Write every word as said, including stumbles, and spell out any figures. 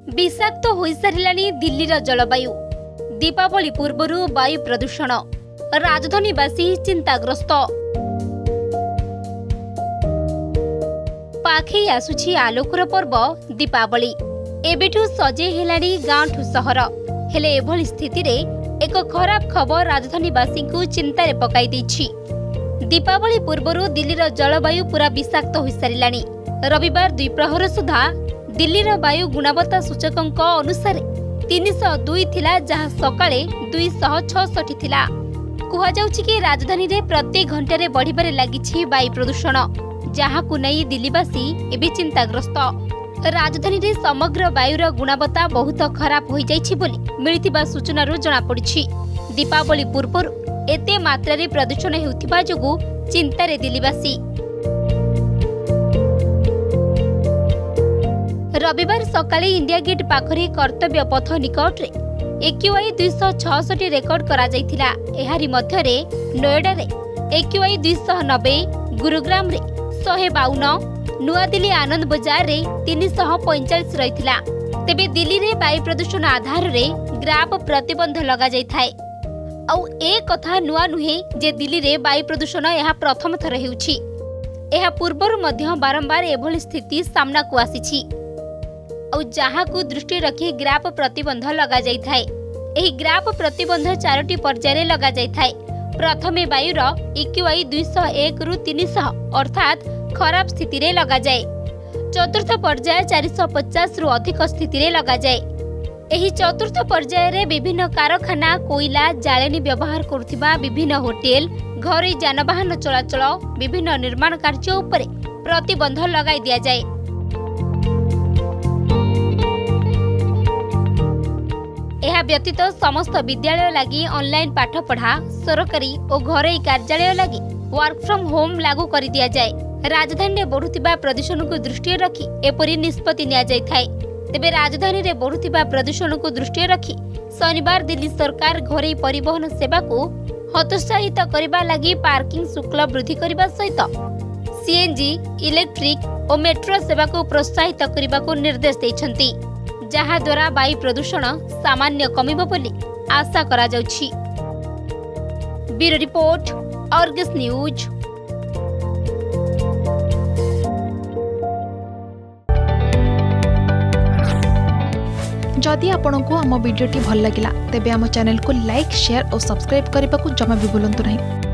विषाक्त हो सारे दिल्लीर जलवायु। दीपावली पूर्वर वायु प्रदूषण, राजधानीवासी चिंताग्रस्त। पाखे आसुछि आलोकर पर्व दीपावली। एबेठु सजे हेलानी गाँठु सहर। हेले एभली स्थिति रे एक खराब खबर राजधानीवासी को चिंतारे पकाई देछि। दीपावली पूर्वर दिल्लीर जलवायु पूरा विषाक्त हो सारे। रविवार द्विप्रहर सुधा दिल्लीर वायु गुणवत्ता सूचकंक अनुसार तीन सौ दुई थिला, जहाँ सकाळे दुई सौ छसठ थिला। कुहा जाउछि कि राजधानी रे प्रत्येक घंटे रे बढ़िबारे लागिछि वायु प्रदूषण, जहाँ को नै दिल्लीवासी एबे चिंताग्रस्त। राजधानी रे समग्र वायुर गुणवत्ता बहुत खराब हो जाइछि बोली मिलिथिबा सूचनारू जणा पड़िछि। दीपावली पूर्वरु एते मात्रा रे प्रदूषण हेउथिबा जोगु चिंतारे दिल्लीवासी। रविवार सकाळे इंडिया गेट पाखरे कर्तव्य पथ निकट रे एक्यूआई दुई सौ छसठ रेकर्ड करा जाइथिला। एहारी मध्य रे नोएडा रे एक्यूआई दुई सौ नब्बे, गुरुग्राम रे सौ बावन, नुआ दिल्ली आनंद बाजार रे तीन सौ पैंतालीस रहिथिला। तेबे दिल्ली रे वायु प्रदूषण आधार रे ग्राफ प्रतिबंध लगा जाय थाए। औ ए कथा नुआ नुहे जे दिल्ली रे वायु प्रदूषण यहा प्रथम थर हेउछि। एहा पूर्वर मध्य बारंबार एभली स्थिति सामना को आसीछि और जहाँ को दृष्टि रखी ग्राफ प्रतिबंध लगा जाय थाए। एही ग्राफ प्रतिबंध चारोटी पर्याय लगा जाय थाए। प्रथमे वायुर एक्यूआई दुई सौ एक रु तीन सौ अर्थात खराब स्थिति रे लगा जाए। चतुर्थ पर्याय चार सौ पचास रु अधिक स्थिति रे लगा जाए। एही चतुर्थ पर्याय रे विभिन्न कारखाना, कोयला, जाळेनी व्यवहार करुथिबा विभिन्न होटेल, घरे जानवाहन चलाचल, विभिन्न निर्माण कार्य उपरे प्रतिबंध लगाई दिया जाए। यह व्यतीत समस्त विद्यालय लगी ऑनलाइन पाठ पढ़ा, सरकारी और घरोई कार्यालय लगी वर्क फ्रॉम होम लागू कर दिया जाए। राजधानी में बढ़ुतिबा प्रदूषण को दृष्टि रखी एपरी निष्पत्ति निया जाय थाए। तेबे राजधानी में बढ़ुतिबा प्रदूषण को दृष्टि रखी शनिवार दिल्ली सरकार घरोई परिवहन सेवा को हतोत्साहित करबा लगी पार्किंग शुल्क वृद्धि करबा सहित सीएनजी, इलेक्ट्रिक और मेट्रो सेवा को प्रोत्साहित करबा को निर्देश दैछंती, जहा द्वारा वायु प्रदूषण सामान्य कमिबो बोली आशा करा जाउछि। Bureau report, Argus news. जदि आपंक आम भिडी भल लगा तेब आम चैनल को लाइक, शेयर और सब्सक्राइब करने को जमा भी भूलु नहीं।